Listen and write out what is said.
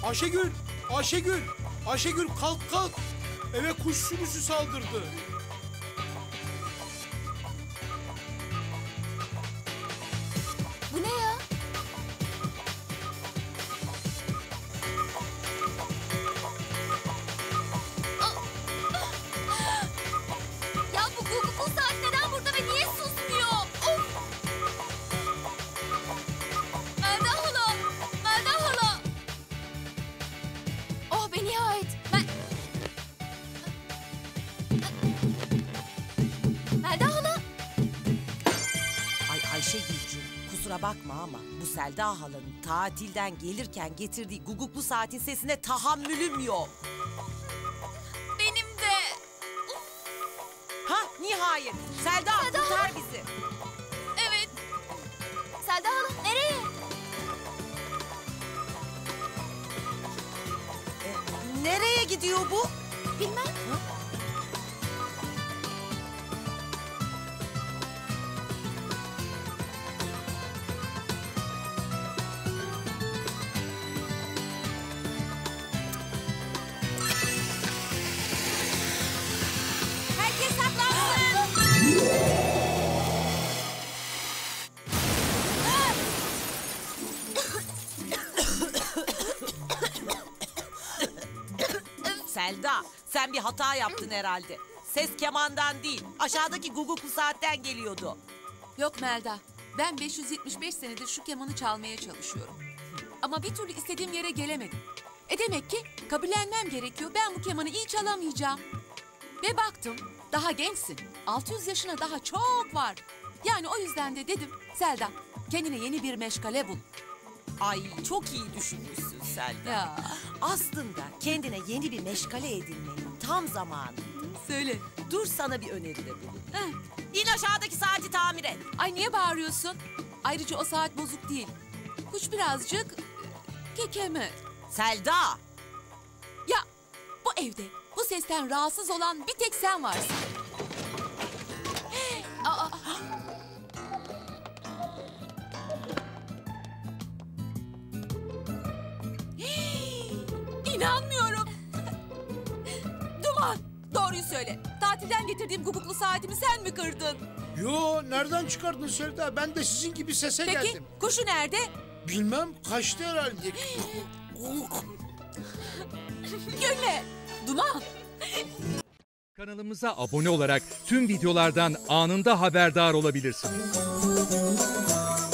Ayşegül, Ayşegül, Ayşegül kalk kalk. Eve kuş sürüsü saldırdı. Bu ne ya? Ya bu Google saat neden burada ve niye susmuyor? Of! Melda hala! Melda hala! Oh be nihayet! Melda hala! Ay Ayşegül'cüğüm kusura bakma ama bu Selda halanın tatilden gelirken getirdiği guguklu saatin sesine tahammülüm yok. Benim de! Ha nihayet. Selda kurtar bizi. Evet! Selda hala nereye? Nereye gidiyor bu? Bilmem. Herkes saklansın. Selda, sen bir hata yaptın herhalde. Ses kemandan değil, aşağıdaki guguklu saatten geliyordu. Yok Melda, ben 575 senedir şu kemanı çalmaya çalışıyorum. Ama bir türlü istediğim yere gelemedim. Demek ki kabullenmem gerekiyor. Ben bu kemanı iyi çalamayacağım. Ve baktım, daha gençsin. 600 yaşına daha çok var. Yani o yüzden de dedim, Selda, kendine yeni bir meşgale bul. Ay çok iyi düşünmüşsün Selda. Ya. Aslında kendine yeni bir meşgale edinmenin tam zamanı. Söyle. Dur sana bir öneride bulunayım. Heh. İn aşağıdaki saati tamir et. Ay niye bağırıyorsun? Ayrıca o saat bozuk değil. Kuş birazcık kekeme. Selda! Ya bu evde bu sesten rahatsız olan bir tek sen varsın. Aa. İnanmıyorum. Duman, doğruyu söyle. Tatilden getirdiğim guguklu saatimi sen mi kırdın? Yo, nereden çıkardın Selda? Ben de sizin gibi sese Peki geldim. kuşu nerede? Bilmem, kaçtı herhalde. Gülle, Duman. Kanalımıza abone olarak tüm videolardan anında haberdar olabilirsiniz.